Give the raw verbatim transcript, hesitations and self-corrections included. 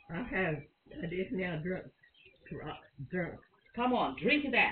I have this now drunk, drunk. Come on, drink that.